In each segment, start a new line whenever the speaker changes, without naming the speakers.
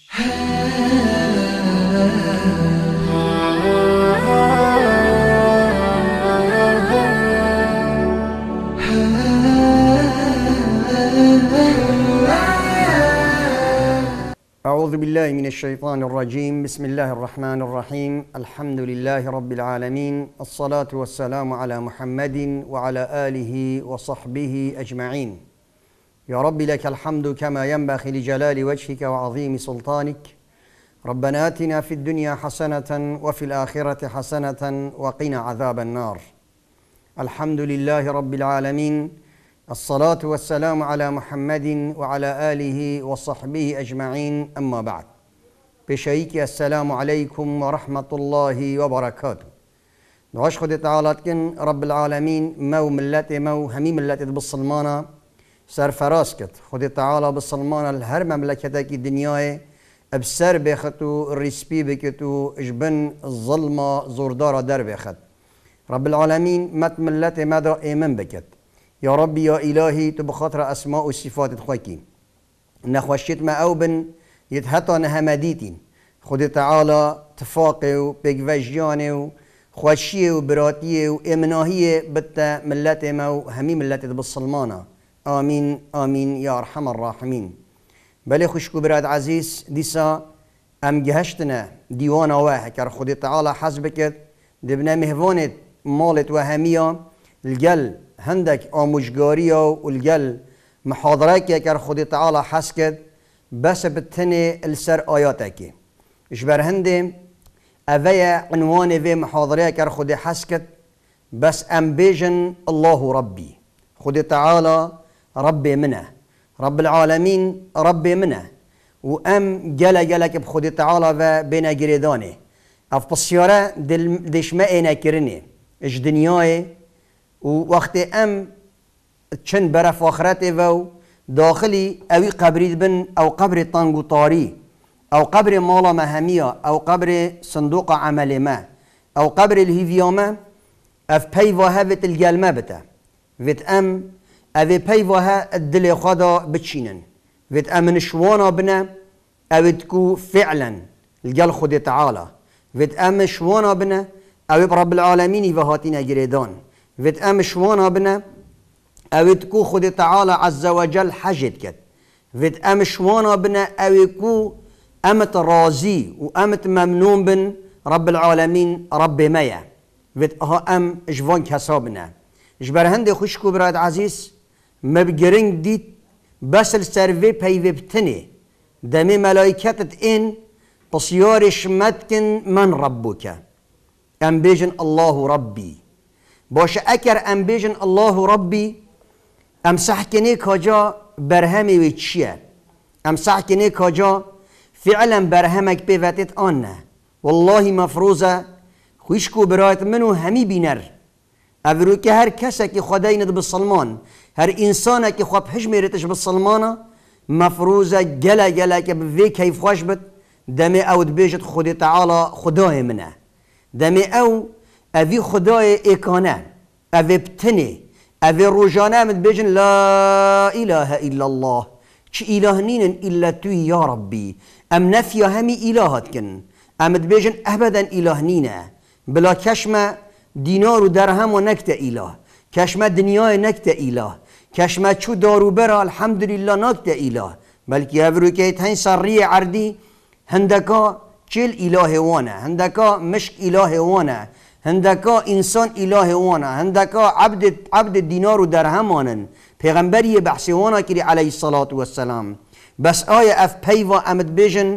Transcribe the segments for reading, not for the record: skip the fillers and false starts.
أعوذ بالله من الشيطان الرجيم. بسم الله الرحمن الرحيم. الحمد لله رب العالمين، الصلاة والسلام على محمد وعلى آله وصحبه أجمعين. يا رب لك الحمد كما ينبغي لجلال وجهك وعظيم سلطانك. ربنا آتنا في الدنيا حسنة وفي الآخرة حسنة وقنا عذاب النار. الحمد لله رب العالمين، الصلاة والسلام على محمد وعلى آله وصحبه أجمعين. أما بعد، بشيك السلام عليكم ورحمة الله وبركاته. نعش خد تعالى رب العالمين مو ملتي مو همي ملتي بالصلمانة سرفراز كت خد تعالى بالصلمانة الهر مملكتك الدنيا بسر بختو الرسبي بكتو اجبن الظلمة زوردارة در بخت. رب العالمين مت ملتي مدى ايمن بكت. يا ربي يا إلهي تبخاطر أسماء وصفات تخوكي نخوشيت ما أوبن يتهطى نهمديتين خد تعالى تفاقي وبيجفجياني وخوشيه وبراتيه وإمناهيه بتا ملتي مو همي ملتي بالصلمانة. آمين آمين يا أرحم الراحمين. بلي خشكو براد عزيز ديسا أم جهشتنا ديوانا واحد كار خد تعالى حسبكت دبنا مهفونت مالت وهمية الجل هندك آموزگاريا والجل محاضرات كر خدي تعالى حسكت بس بتني السر آياتك إجبر هندي أفيا عنوان في محاضرات كر خدي حسكت بس أمبيجن الله ربي خدي تعالى ربي منه رب العالمين ربي منه وأم جلك بخدي تعالى بين جريداني أف بصيارة دش ما إنا كرني إج دنياي ووقت أم تشن برف آخرته و داخلي أوي قبري بن أو قبر طنجو طاري أو قبر مالا مهمية أو قبر صندوق عمل ما أو قبر الهيفياما أف بيفاها بت الجلمة بتا فيت أم أفي بيفاها الدل خدا بتشينن فيت أم نشوانا بنا أو تكو فعلا الجل خد تعالى فيت أم شوانا بنا أو رب العالمين فهاتنا جريدان فيت أم شوانا بنا أو تكو خد تعالى عز وجل حجت كت فيت أم شوانا بنا أو يكو أمت راضي وأمت ممنون بن رب العالمين رب ميا فيت أها أم جوان كسابنا جبر هندي خشكو براد عزيز مبجرين ديت بس السيرفي بيفي بتني دمي ملايكتت إن بصيار شمتكن من ربك أم بيجن الله ربي باش اكر ام بيجن الله ربي ام صحكني كاجا برهمي ويتشيه ام صحكني كاجا فعلا برهمك بيفتت آنه والله مفروضه خوشكو برايت منو همي بينر افرو که هر کسی که خدای ند بالصلمان هر انسانه که خواب هجميرتش بالصلمانه مفروضه جلا که بفي كيف خوش بد دمي او دبيجت خدي تعالى خدای منه دمي او أبي خداي إكانة أبي بتني أبي رجانا متبجن لا إله إلا الله شي إله نين إلا توي يا ربي أم نفيا همي إلهاتكن أم تبجن أبدا إله نينا بلا كشمة دينار ودرهم ونكت إله كشمة دنيا نكت إله كشمة شو دارو برا الحمد لله نكت إله بلكي أبرو كيت هين سرية عردي هندكا چل إله وانا هندكا مشك إله وانا هندكا إنسان إله وانا هندكا عبد الدينار ودرهمانن پیغمبری بحثی وانا کری علیه الصلاة والسلام بس آية اف پیوا امد بيجن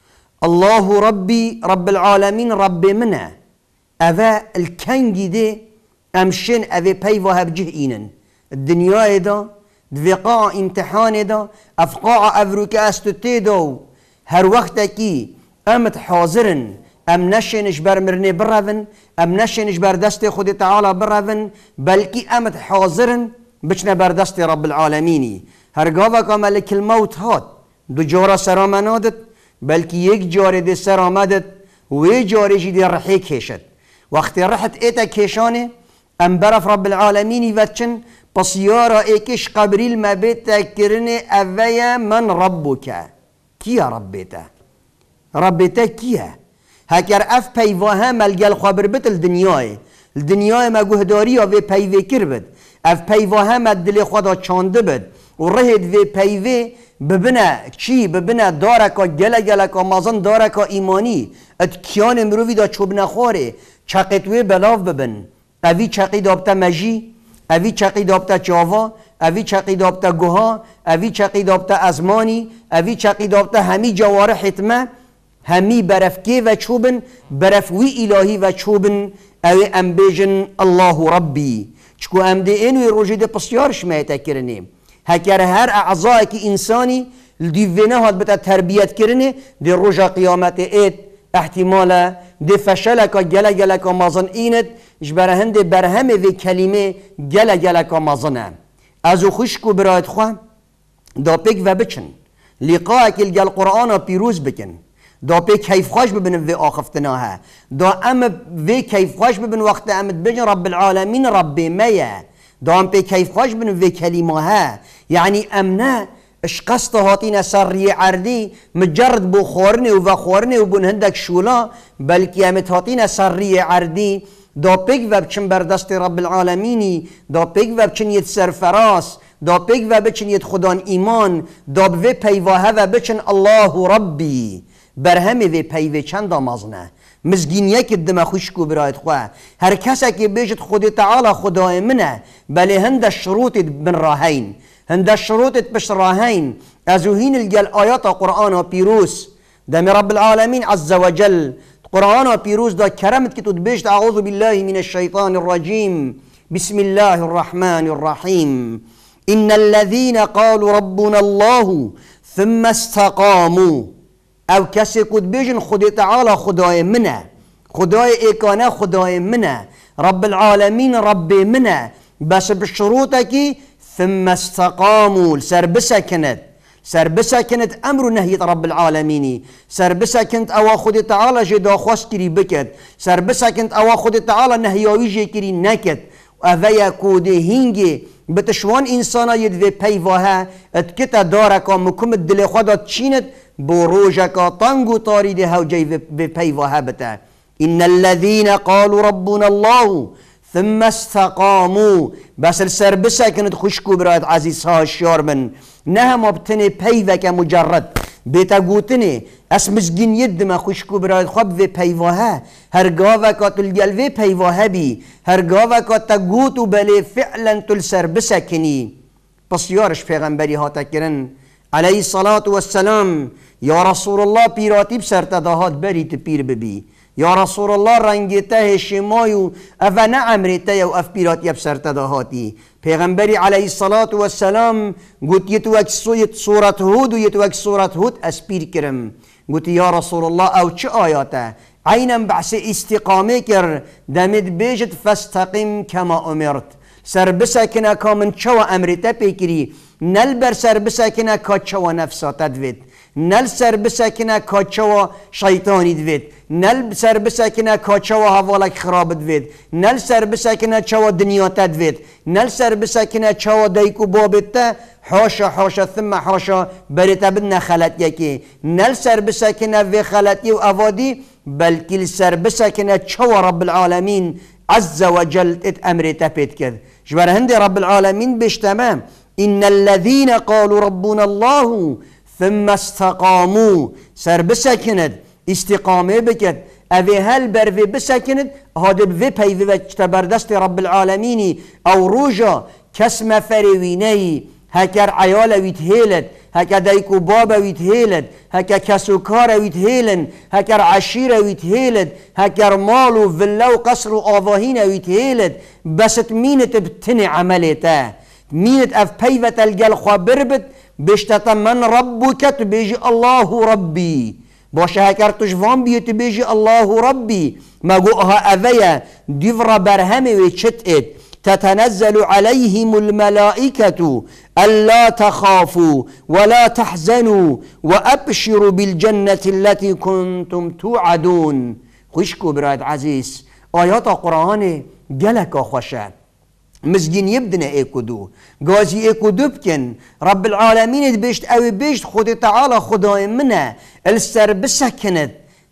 الله ربي رب العالمين رب منه أفا الكنجي دي أمشن أفا بيوا هبجه إينن الدنيا دا دفقاع امتحان دا أفقاع أفروك أستتي دو هر وقت كي أمت حاضرن أم نشنش بر مرني برافن أم نشنش بر دست خود تعالى برافن بلكي أمت حاضرن بچنا بر دست رب العالميني هرگاوه که ملك الموت هات دو جارة سرامنادت بلكي يك جارة دي سرامدت وي جارة جي دي رحي كيشت وقت رحت ايتا كيشانه ام برف رب العالمين وچن بصيارة ايكش قبريل ما بيتا كرني اويا من ربك كي يا ربيتا رابطه کیه؟ هکر اف پیواه ملگل خبر بت الدنیای ما گهداری و پیوه کر بد اف پیواه ما دل خدا چانده بد و رهد و پیوه ببینه چی؟ ببینه داره که گله که مازن داره که ایمانی ات کیان مروی دا چوب نخوره چقیتوی بلاف ببین اوی چقی دابتا مجی اوی چقی دابتا چاوا اوی چقی دابتا گوها اوی چقی دابتا ازمانی اوی چقی دابتا همی جواره حتمه همی برفکی و چوبن برفوی الهی و چوبن اوی ام بیجن الله ربی چکو ام دی اینوی روژی دی پسیارش میتا کرنیم هکر هر اعضای که انسانی دیوینه هاد بتا تربیت کرنه دی روژا قیامت اید احتمالا دی فشل که گله که مازن اینت جبره هنده برهمه و کلمه گله که مازنه ازو خوشکو برایت خواه دا پیک و بچن لقاء که الگل قرآن پیروز بکن دا پی کیف خوش ببین و آخفتناها دا ام و کیف خوش ببین وقت امد بجن رب العالمین رب میه دا ام پی کیف خوش ببین و کلمه ها یعنی امنه اش قصد هاتین سری عردی مجرد بو خورنه و خورنه و بون هندک شولا بلکه امت هاتین سری عردی دا پیک و بچن بردست رب العالمینی دا پیک و بچن ید سرفراس دا پیک و بچن ید خدان ایمان دا به پیواه و بچن الله ربی برهمه و پیوه چند آمازنه مزگینیه که دم خوشکو برایت خواه هر کسی که بیشت خود تعالی خدای منه بله هنده شروطت بن راهین هنده شروطت بش راهین ازوهین الگل آیات قرآن پیروز دم رب العالمین عز وجل قرآن پیروز دا کرمت که تو بیشت اعوذ بالله من الشیطان الرجیم بسم الله الرحمن الرحیم ان الذين قالوا ربنا الله ثم استقاموا او کسی کد بیجن خود تعالی خدای منه خدای ایکانه خدای منه رب العالمین رب منه بس بشروطه که ثم استقاموا سر بسکند امر نهیت رب العالمینی سر بسکند او خود تعالی جدا خواست کری بکد سر بسکند او خود تعالی نهیاوی جی کری نکد اوه کوده هینگی بتشوان انسانا ید و پیواه اتکتا دارکا مکم دل خدا چیند بروجك طنقو طارد هوجي ببيوها بتا إن الذين قالوا ربنا الله ثم استقاموا بس السربسة كانت خشكو براد عزيز ها الشارمن نها مبتني بيوك مجرد بتقوتني اسمس جن يد ما خشكو براد خب في بيوها هرقاوك تلجل في بيوها بي هرقاوك تقوتو بلي فعلا تلسربسة كني بس يارش پیغمبری ها تكرن علیه الصلاة والسلام یا رسول الله پیراتی بسرت دهات بریت پیر ببی یا رسول الله رنگیته شمایو اف نعمریته و اف پیراتی بسرت دهاتی پیغمبری علیه الصلاة والسلام گوت یتو اک سورت هود و یتو اک سورت هود اسپیر کرم گوت یا رسول الله او چه آیاته عینم بحث استقامه کر دمید بیجت فاستقیم کما امرت سر بسکنه کامن چو امریته پیکری نل بر سر بسکنه که چو نفسات دوید نل سر بسکنه که چو شیطانی دوید نل سر بسکنه که چو حوالک خراب دوید نل سر بسکنه چو دنیات دوید نل سر بسکنه چو دیکو بابت حاشا حاشا ثم حاشا بريتا بدنا خلط يكي نل سر بسکنه و خلطی و اوادی بلکه سر بسکنه چو رب العالمین عز وجل امريتا بيت كذ جبر هندي رب العالمين بيش تمام إن الذين قالوا ربنا الله ثم استقاموا سر بسكند استقامه بكت أبي هل برفي بسكند هذا بفي بيفي وجتبردست رب العالمين أو روجا كسم فريويني هكر عيال ويتهيلت هكا دايكو بابا ويتهيلت هكا كسوكارا ويتهيلن هكا عشيرة ويتهيلت هكا مالو فلو قصر آواهين ويتهيلت بس مينت بتني عملتا مينت اف بيفة الجل خبربت بشتتا من ربك تبيجي الله ربي باشا هكا تجفان بي تبيجي الله ربي ما قوها أفيا ديفرا برهمي ويشتئت تتنزل عليهم الملائكة ألا تخافوا ولا تحزنوا وأبشروا بالجنة التي كنتم توعدون خوشكو براد عزيز آيات قرآن جلك خوشا مزگین یبدنه ایکودو گازی ایکودو بکن رب العالمین بشت او بشت خود تعالی خدای منه السر بسکند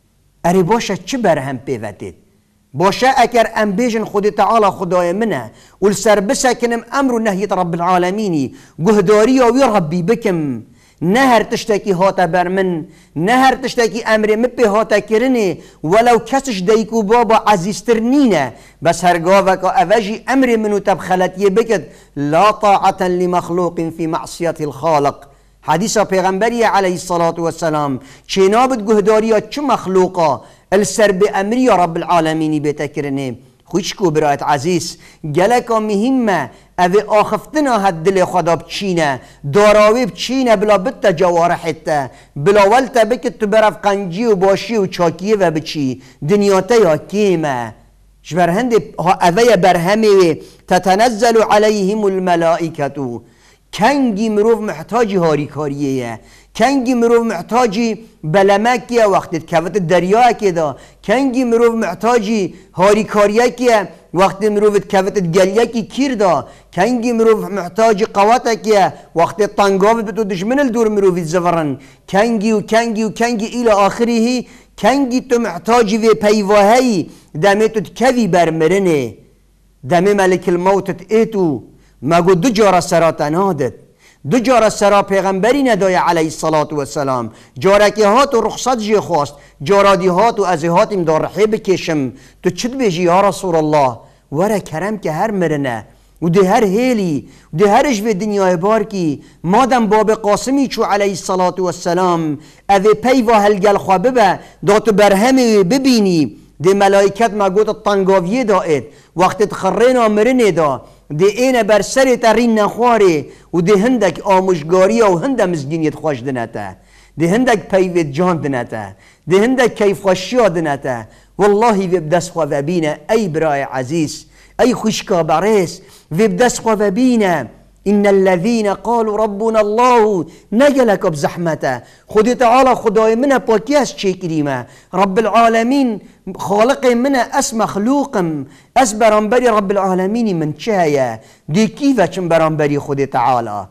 اری باشه چه برهم پیوتید باشه اگر ام بیجن خود تعالی خدای منه والسر بسکنم امر و نهیت رب العالمینی گهداری وی ربی بکم نه هر تشتکی هاتا بر من نه هر تشتکی امر مپی هاتا کرنه ولو کسش دیکو بابا عزیزتر نینه بس هرگاه که اوجی امر منو تبخلتی بکد لا طاعتا لمخلوق فی معصیت الخالق حدیث پیغمبری علیه الصلاة والسلام چه نابد گهداریا چه مخلوقا السر به امری رب العالمینی بتکرنه خوشکو برایت عزیز گلکا مهمه او آخفتنا هد دل خدا بچینه داراوی بچینه بلا بت جوارحته بلا ولتا بکت تو برف قنجی و باشی و چاکیه و بچی دنیاتا یا کیمه شبر هنده اوه برهمه تتنزل علیهم الملائکتو کنگی مروف محتاجی هاری کاریه کنگی مروف محتاجی بلمکیه وقتی کفت دریا که دا کنگی مروف محتاجی هاری کاریه که وقتی مروف کفت گلیه کی کیر دا کنگی مروف محتاجی قواته که وقتی طنگاوت بتو دشمن الدور مروف زفرن کنگی و کنگی و کنگی الى آخره کنگی تو محتاجی و پیواهی دمه تو کوی برمرنه دمه ملک الموتت ایتو مگو دو جارا سرا تنادت دو جارا سرا پیغمبری ندای علیه الصلاة والسلام جارا که هات و رخصت جی خواست جارا دی هات و از هاتیم دار رحیب کشم تو چد بیجی یا رسول الله ورا کرم که هر مرنه و ده هر هیلی و ده هرش به دنیای بار کی مادم باب قاسمی چو علیه الصلاة والسلام اوه پی و هلگل خوابه به داتو برهمه ببینی ده ملائکت مگوت الطنگاویه دائد وقت تخرین مرنه دا ده اینه بر سر ترین نخواره و ده هندک آموشگاری و هنده مزگینیت خوش دنته ده هندک پیوت جان دنته ده هندک کیف خوشی دنته والله وی بدست خواه و بینه ای برای عزیز ای خوشکا برس وی بدست خواه و بینه إن الذين قالوا ربنا الله نجلك بزحمته خود تعالى خدای منه پاکی است چه کریمه رب العالمین خالق منه اس مخلوقم اس برانبری رب العالمین من چه هیا دی کیفه چن برانبری خود تعالى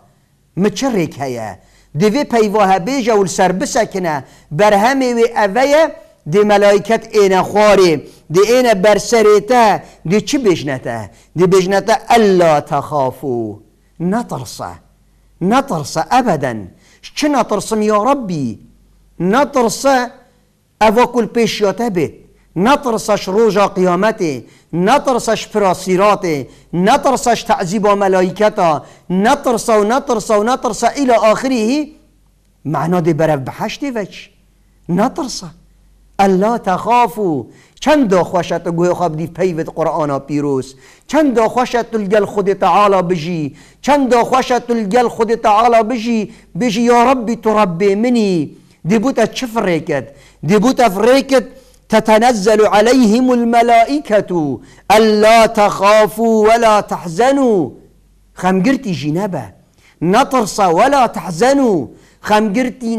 مچرک هیا دی پیواه بیجا و سر بسکنه برهمه و اوه دی ملائکت این خواره دی این برسریته دی چی بجنته دی بجنته الا تخافو نترسه ابدا چه نترسم یا ربی نترسه اوه کل پیشیاته بید نترسش روژا قیامته نترسش پراسیراته نترسش تعذیب و ملائکتا نترسه و نترسه و نترسه الى آخره معنا دی برف بحشتی وچ نترسه الا تخافو چند خوشت گوی خواب دی پیوت قرآن پیروز چند خوشت الگل خود تعالی بجی چند خوشت الگل خود تعالی بجی یا ربی تو ربی منی دی بوتا چه فریکت دی بوتا فریکت تتنزل عليهم الملائكة ألا تخافوا ولا تحزنوا خمجرتي جنبه نترسى ولا تحزنوا خمجرتي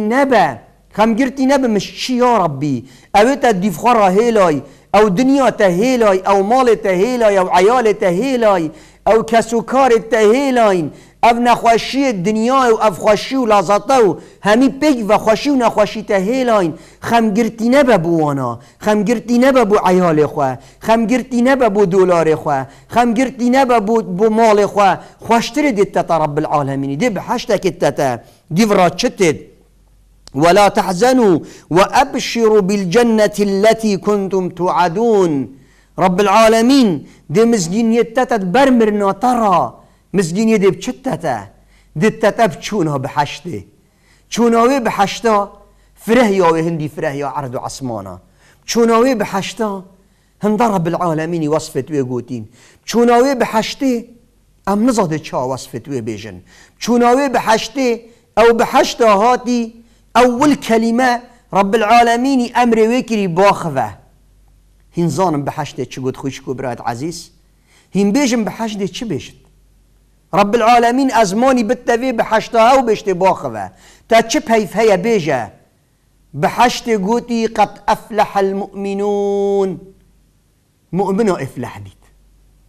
نبه مش يا ربي أبيت دفخرة هيلاي أو دنيا تهيلاي أو مال تهيلاي أو عيال تهيلاي أو كسكار تهيلاين او نخوشی دنیا و او خوشی و لازاتا و همی پیگ و خوشی و نخوشی تهیلاین خمگرتی نبه بوانا خمگرتی نبه بو عیال خواه خمگرتی نبه بو دولار خواه خمگرتی نبه بو مال خواه خوشتر دیتا رب العالمینی دی بحشتک دیتا دی وراتشتد ولا تحزنوا وابشروا بالجنة التي كنتم توعدون رب العالمين دي مزجينيتتا برمرنا ترى مزگینی دی بچتتا دیتتا بچونها بحشته چوناوی بحشتا فره یاوی هندی فره یا عرض و عصمانا چوناوی بحشتا هنده رب العالمینی وصفت وی گوتین چوناوی بحشته ام نزاده چا وصفت وی بیجن چوناوی بحشته او بحشتا هاتی اول کلمه رب العالمینی امر ویکری باخوه هنزانم بحشته چه گود خوش کو برایت عزیز هن بیجن بحشته چه بیجن رب العالمين ازماني بالتوي بحشتها وبشت باخذه تا چه بيف هيا بيجا بحشت قوتي قد افلح المؤمنون مؤمنو افلح بيت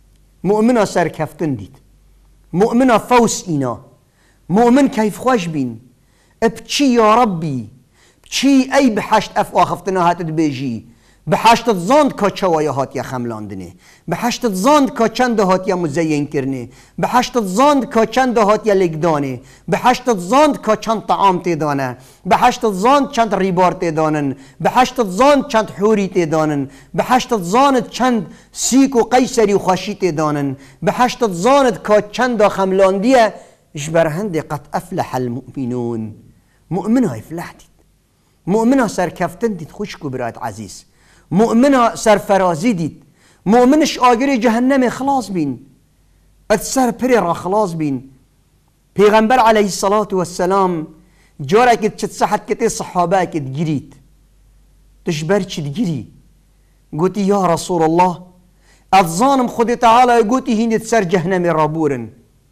مؤمنا سرکفتن دید، مؤمنا فوس اینا، مؤمن کیف خوش بین بچی یا ربی بچی ای بحشت اف آخفتنا هاتد بیجی بحشتت زاند که چوای هاتیا خملاندنه، بحشتت زاند که چند هاتیا مزین کرنه، بحشتت زاند که چند هاتیا لگدانه، بحشتت زاند که چند طعام تیدانه، بحشتت زاند چند ریبار تیدانن، بحشتت زاند چند حوری تیدانن، بحشتت زاند چند سیک و قیسری و خاشی تیدانن، بحشتت زاند که چند خملاندیه. اش برهنده قد افلح المؤمنون، مؤمنها افلح دید، مؤمنها سرکفتن دید. خوش کو برایت عزیز، مؤمنها سرفرازی دید، مؤمنش آگر جهنم خلاص بین، ات سر پری را خلاص بین. پیغمبر علیه الصلاة والسلام جارا که چت صحت کتی صحابه که گرید تشبر چت گری گوتی یا رسول الله اتظانم خود تعالی گوتی هینت سر جهنم را بورن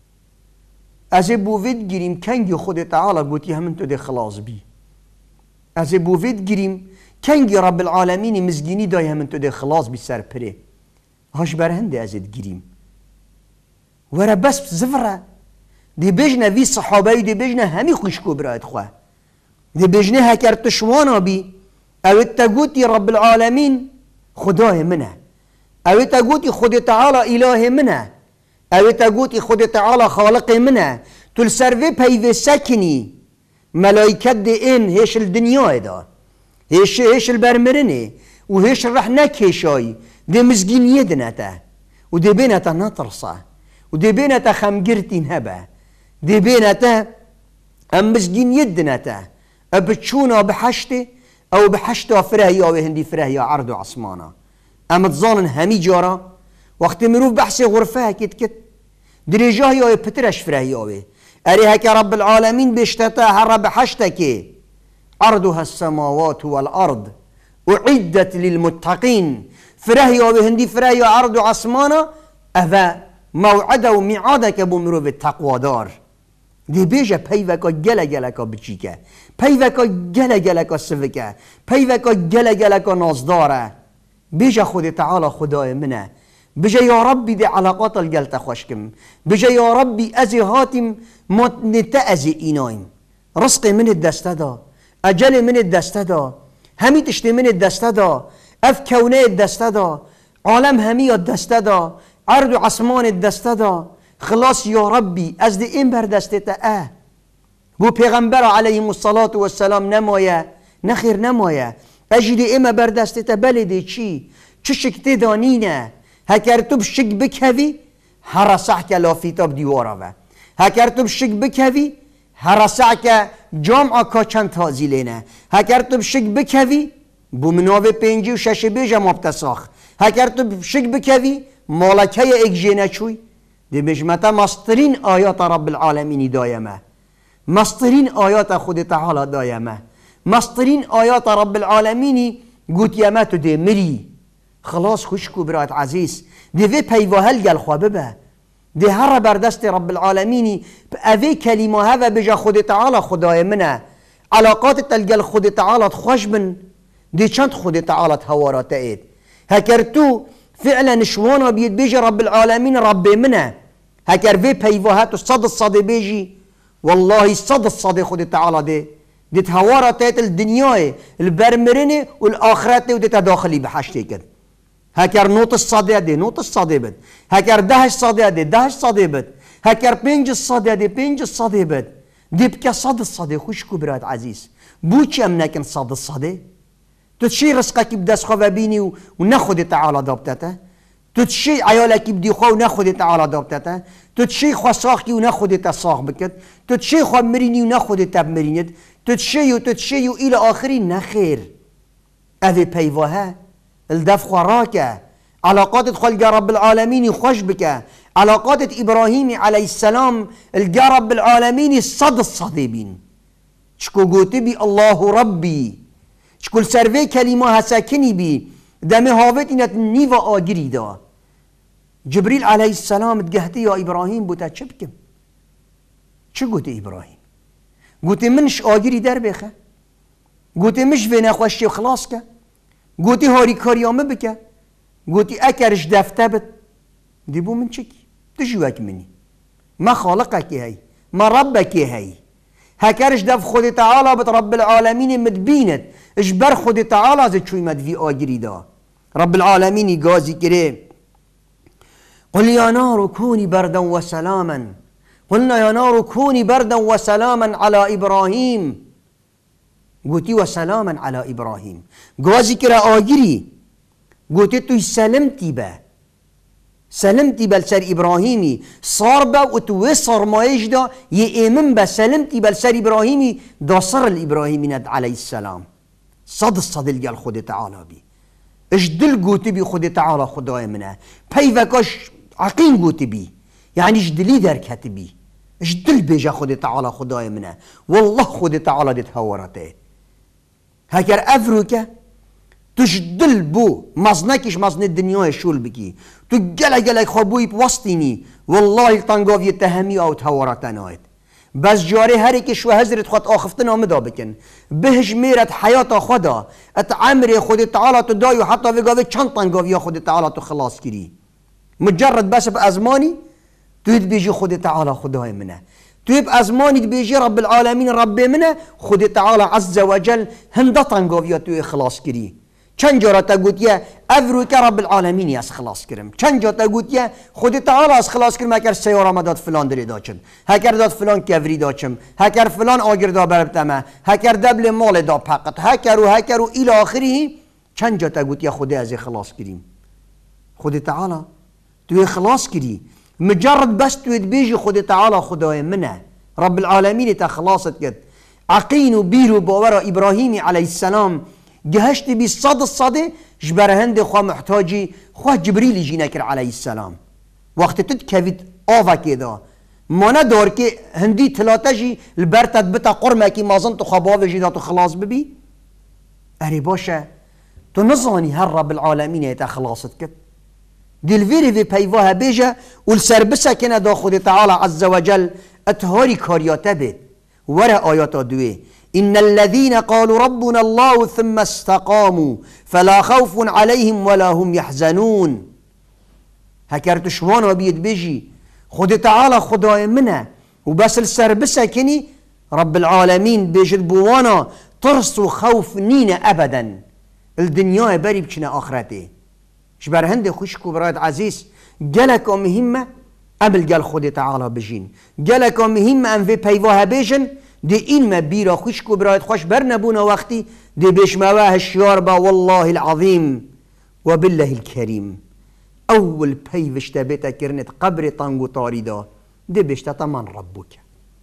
از بوید گیریم کنگی خود تعالی گوتی همین تو ده خلاص بی. از بوید گیریم کنگی رب العالمین مزگینی دای همین تو ده خلاص بی سر پره. هاش برهنده ازت گیریم ورا بس زفره دی بجنه وی صحابه دی بجنه همی خوشکو برایت خواه دی بجنه هکر تشوانا بی اوید تا گوتی رب العالمین خدای منه، اوید تا گوتی خود تعالی اله منه، اوید تا گوتی خود تعالی خالق منه. تل سروی پیوه سکنی ملائکت دی این هیش الدنیا دا هیش البرمرنه و هیش رح نکشای دی مزگینیه دنتا و دی بینتا نترسه و دی بینتا خمگرتین هبه دی بینتا ام مزگینیه دنتا ابچونا بحشته او بحشته فرهیا و هندی فرهیا عرض و عصمانا. ام تظانن همی جارا وقت مروف بحث غرفه کت کت درجاه یا پترش فرهیاوه اره که رب العالمین بشتتا هر بحشته که عرضها السماوات والارض اعدت للمتقین فرهیاوه هندی فرهیا عرض و عصمانا اوه موعده و معاده که بمروف تقوى دار دی بیجه پیوکا گله گله که بچیکه پیوکا گله گله که سفکه پیوکا گله گله که نازداره بیجه خود تعالی خدای منه بجا یا ربی دی علاقات الگلت خوشکم بجا یا ربی ازی هاتیم نتا ازی اینایم رزق من دسته دا اجل من دسته دا همی تشت من دسته دا اف کونه دسته دا عالم همی دسته دا عرض و عصمان دسته دا خلاص یا ربی از دی این بر دسته تا بو پیغمبر علیه الصلاة والسلام نمایه نخیر نمایه اجی ایمه بر دسته تا بله دی چی شکتی دانینه هکر تو بشک بکوی هر سح که لافیتاب دیوارا و هکر تو بشک بکوی هر سح که جامعه که چند تازی لینه هکر تو بشک بکوی بومناو 5 و 6 بیجه مبتساخ هکر تو بشک بکوی مالکه ایک جینه چوی دی بجمتا مسترین آیات رب العالمین دایمه مسترین آیات خود تعالی دایمه مسترین آیات رب العالمین گوتیمه تو دی مری خلاص خوشکو برات عزیز دی وی پیواهل گل خوابه به دی هر بردست رب العالمینی اوی کلمه ها و بجا خود تعالی خدای منه علاقات تلگل خود تعالی خوش بن دی چند خود تعالی هوارات اید هکر تو فعلا نشوانا بید بجا رب العالمین رب منه هکر وی پیواهات صد الصد بيجي والله صد الصد خود تعالى دي تهوارات الدنيا البرمرنه والاخرته ودي تداخلي بحشتي كده هكر نوت الصدى دي نوت الصدى بد هكر 10 الصدى دي 10 الصدى بد هكر 5 الصدى دي 5 الصدى بد دي بك صد الصدى خوش كبرات عزيز بوچ ام نكن صد الصدى تشي رزقك بدس خوابيني وناخذ تعالى ضبطته تشي عيالك بدي خو وناخذ تعالى ضبطته تشي خساخي وناخذ تصاخ بكت تشي خمريني وناخذ تبمرينت تشي الى اخرين نخير هذه بيوها الدف خراكه علاقات خلق رب العالمين خوش بك علاقات ابراهيم عليه السلام الجا رب العالمين صد الصديبين شكو قوتي بي الله ربي شكل سروي كلمه هساكني بي دمي هاوت انت نيفا آگري دا جبريل عليه السلام تقهتي يا ابراهيم بوتا چبكم چه قوتي ابراهيم قوتي منش آگري در بخه قوتي مش فينا خوشي خلاص که قوتي هاري كاريامه بك قوتي اكرش دفته بد دي بو من چکی تجوك مني ما خالقك هي ما ربك هي هكرش دف خود تعالى بت رب العالمين مدبينت اجبر خود تعالى زي شوي مدفي آجري دا رب العالمين قازي كريم قل يا نار كوني بردا وسلاما قلنا يا نار كوني بردا وسلاما على إبراهيم قلتي وسلاما على إبراهيم قازي كرا آجري قلتي تو سلمتي با سلمتي بالسر إبراهيمي صار با وتوي صار ما يجدا يأمن بسلمتي بالسر إبراهيمي دا صر الإبراهيمي ند عليه السلام صد الجل خود تعالى بي اش دل قوتي بي خود تعالى خداي منه بيفكاش عقين قوتي بي يعني اش دلي دركت بي اش دل بيجا خود تعالى خداي منه والله خود تعالى دي تهورته هكر أفروكا توش دل بو مزنكش مزن الدنيا شول بكي تو جلك خبوي بوسطيني والله تنقاف يتهمي او تهورتنايت بس جاري هريك شو هزرت خد آخفتنا مدا بكن بهش ميرت حياة خدا اتعمري خود تعالى تدايو حتى في قاوي چند تنقاف يا خود تعالى تو خلاص كري مجرد بس بأزماني تويد بيجي خود تعالى خداي منه تويب أزماني بيجي رب العالمين ربي منه خود تعالى عز وجل هندا تنقاف يا توي خلاص كري چند جارة تقول يا أفروك رب العالمين ياس خلاص كرم چند جارة تقول يا خود تعالى اس خلاص كرم هكر سيارة ما داد فلان داري داچم هكر داد فلان كفري داچم هكر فلان آگر دا بربتمه هكر دبل مال دا پقت هكر و إلى آخره چند جارة تقول يا خود از خلاص كريم خود تعالى تو خلاص كري مجرد بس تو بيجي خود تعالى خداي منه رب العالمين تخلاصت كد عقين وبير وباور إبراهيم عليه السلام جهشت بي الصد جبر هند خوا محتاجي خوا جبريل جينكر عليه السلام وقت تتكفيت آفا كده ما ندار كي هندي تلاتجي البرتت بتا قرمه كي مازن تو خباوه جيداتو خلاص ببي اري باشا تو نظاني هر رب العالمين يتا خلاصت كت دي الفيري في بيواها بيجا والسربسة كنا دا خود تعالى عز وجل اتهاري كارياتا بيت ورا آياتا دوي إن الذين قالوا ربنا الله ثم استقاموا فلا خوف عليهم ولا هم يحزنون هكرت شوانا بيد بيجي خد تعالى خداي منه وبس السربسة كني رب العالمين بيجد بوانا ترس وخوف نينا أبدا الدنيا بري بكنا آخرته شبر هندي خوشكو براد عزيز جلك مهمة قبل جل خد تعالى بجين جلك مهمة أن في بيواها بيجن دي این ما بیرا خوش کو برایت خوش بر نبونا وقتی دي بشمواه الشیار با والله العظيم وبالله الكريم اول پیوشت بیتا کرنت قبر تنگو تاریدا دي بشتا من ربك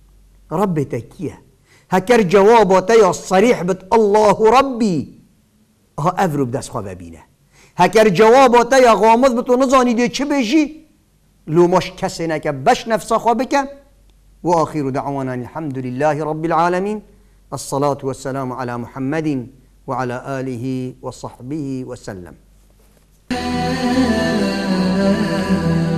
ربتا کیه هكر جواباتا يا صريح بت الله ربي ها افرو بدس خواه ببینه هكر جواباتا يا غامض بتو نزانی دي چه بجي لو مش کسی نکه بش نفسا خواه بکه وآخر دعوانا الحمد لله رب العالمين الصلاة والسلام على محمد وعلى آله وصحبه وسلم